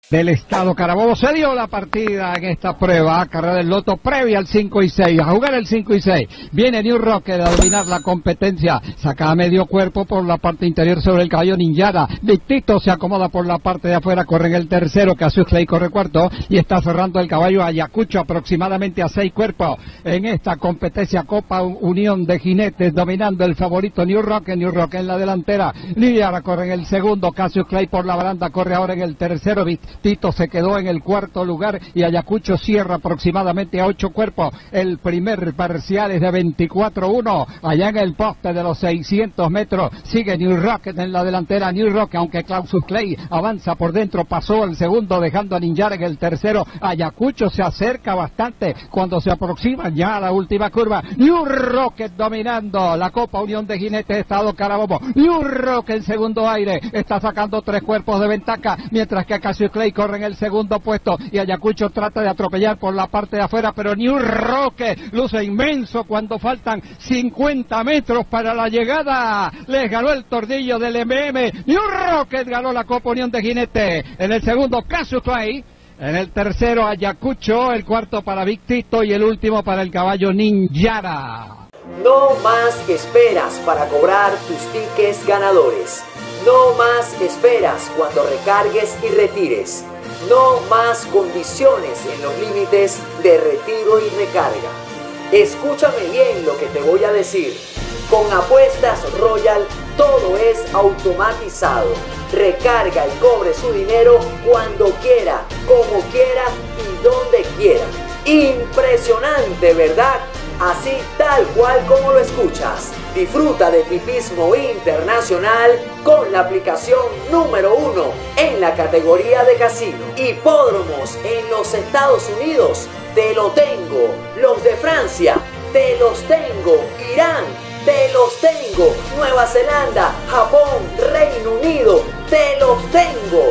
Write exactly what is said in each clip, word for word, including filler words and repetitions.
del estado Carabobo. Se dio la partida en esta prueba, carrera del loto previa al cinco y seis, a jugar el cinco y seis. Viene New Rocket a dominar la competencia, saca a medio cuerpo por la parte interior sobre el caballo Ninjara. Victito se acomoda por la parte de afuera, corre en el tercero, Cassius Clay corre cuarto y está cerrando el caballo Ayacucho aproximadamente a seis cuerpos en esta competencia Copa Unión de Jinetes, dominando el favorito New Rocket. New Rocket en la delantera, Ninjara corre en el segundo, Cassius Clay por la baranda corre ahora en el tercero. Tito se quedó en el cuarto lugar y Ayacucho cierra aproximadamente a ocho cuerpos. El primer parcial es de veinticuatro uno. Allá en el poste de los seiscientos metros sigue New Rocket en la delantera. New Rocket, aunque Cassius Clay avanza por dentro, pasó el segundo dejando a Ninjara en el tercero. Ayacucho se acerca bastante cuando se aproxima ya a la última curva. New Rocket dominando la Copa Unión de Jinetes Estado Carabobo. New Rocket en segundo aire está sacando tres cuerpos de ventaja, mientras que Cassius Clay corre en el segundo puesto y Ayacucho trata de atropellar por la parte de afuera, pero New Rocket luce inmenso cuando faltan cincuenta metros para la llegada. Les ganó el tordillo del M M. New Rocket ganó la Copa Unión de Jinetes. En el segundo, Cassius Clay. En el tercero, Ayacucho. El cuarto para Victito y el último para el caballo Ninjara. No más esperas para cobrar tus tickets ganadores. No más esperas cuando recargues y retires. No más condiciones en los límites de retiro y recarga. Escúchame bien lo que te voy a decir. Con Apuestas Royal todo es automatizado. Recarga y cobre su dinero cuando quiera, como quiera y donde quiera. Impresionante, ¿verdad? Así tal cual como lo escuchas. Disfruta de tipismo internacional con la aplicación número uno en la categoría de casino. Hipódromos en los Estados Unidos, te lo tengo. Los de Francia, te los tengo. Irán, te los tengo. Nueva Zelanda, Japón, Reino Unido, te los tengo.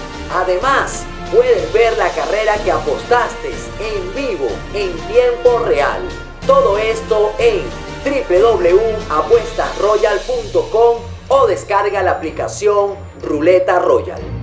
Además, puedes ver la carrera que apostaste en vivo, en tiempo real. Todo esto en doble u doble u doble u punto apuestas royal punto com o descarga la aplicación Ruleta Royal.